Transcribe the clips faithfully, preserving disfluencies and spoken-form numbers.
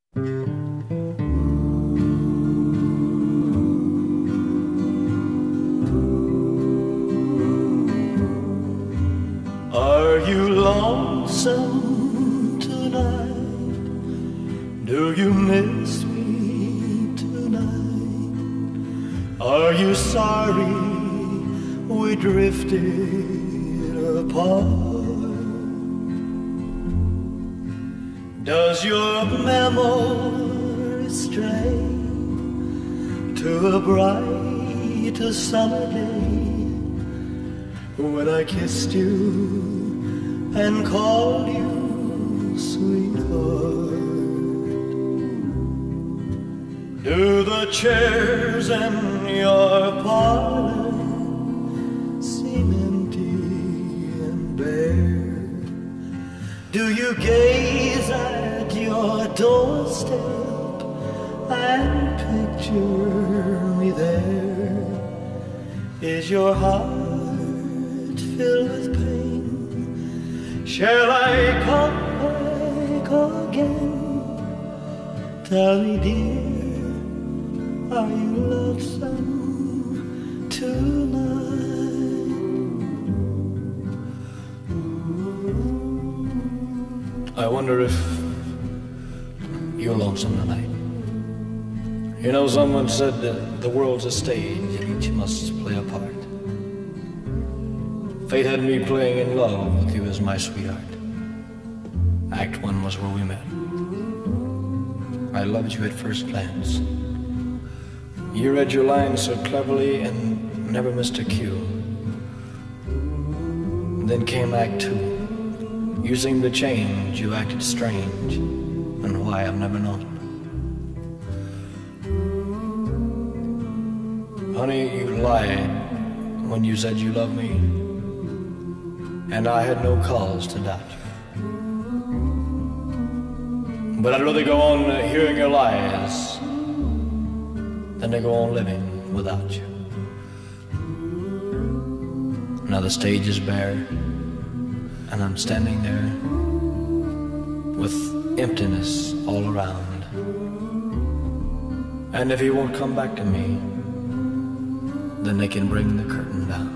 Are you lonesome tonight? Do you miss me tonight? Are you sorry we drifted apart? Does your memory stray to a bright summer day when I kissed you and called you sweetheart? Do the chairs in your parlor seem empty and bare? Do you gaze at your doorstep and picture me there? Is your heart filled with pain? Shall I come back again? Tell me, dear, are you lonesome tonight? I wonder if you're lonesome tonight. You know, someone said that the world's a stage and each must play a part. Fate had me playing in love with you as my sweetheart. Act one was where we met. I loved you at first glance. You read your lines so cleverly and never missed a cue. Then came act two. You seemed to change, you acted strange, and why I've never known. Honey, you lied when you said you loved me, and I had no cause to doubt you. But I'd rather go on hearing your lies than to go on living without you. Now the stage is bare, and I'm standing there with emptiness all around. And if he won't come back to me, then they can bring the curtain down.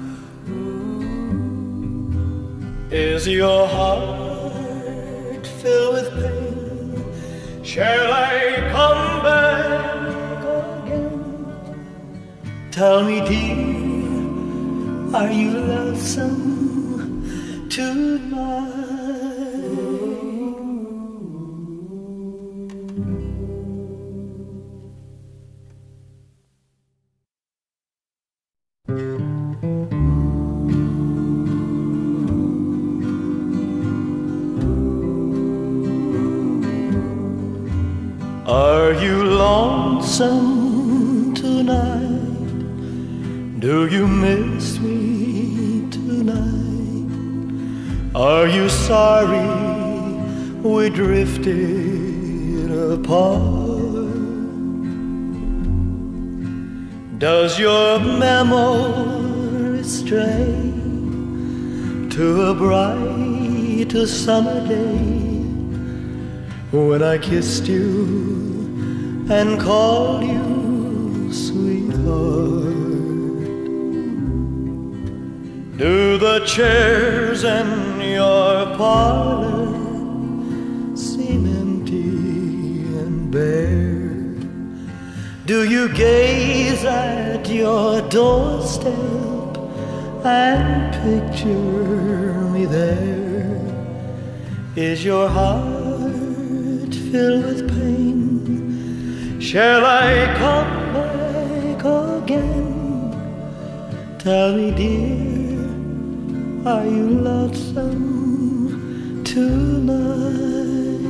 Is your heart filled with pain? Shall I come back again? Tell me, dear, are you lonesome tonight? Are you lonesome tonight? Do you miss me tonight? Are you sorry we drifted apart? Does your memory stray to a bright summer day when I kissed you and called you sweetheart? Do the chairs in your parlor seem empty and bare? Do you gaze at your doorstep and picture me there? Is your heart filled with pain? Shall I come back again? Tell me, dear, are you lonesome tonight?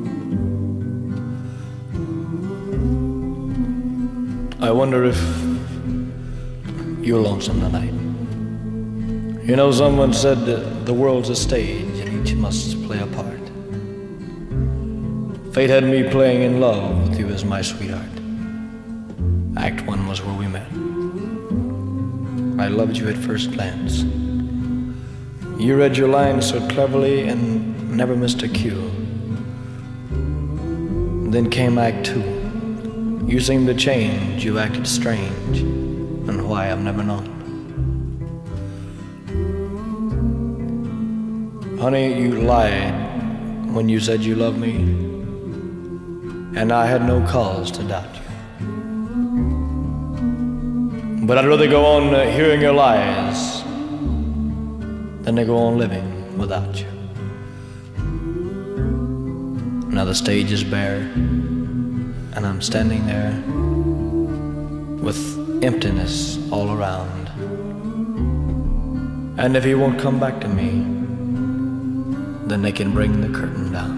I wonder if you're lonesome tonight. You know, someone said that the world's a stage and each must play a part. Fate had me playing in love with you as my sweetheart. Act one was where we met. I loved you at first glance. You read your lines so cleverly and never missed a cue. Then came Act Two. You seemed to change, you acted strange, and why I've never known. Honey, you lied when you said you loved me, and I had no cause to doubt you. But I'd rather go on uh, hearing your lies than to go on living without you. Now the stage is bare, and I'm standing there with emptiness all around. And if he won't come back to me, then they can bring the curtain down.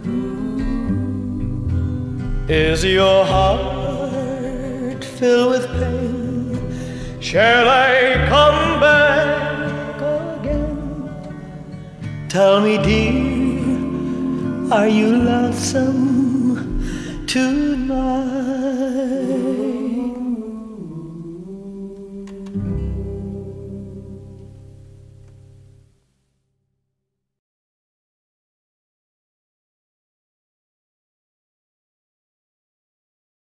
Is your heart filled with pain? Shall I come back again? Tell me, dear, are you lonesome tonight?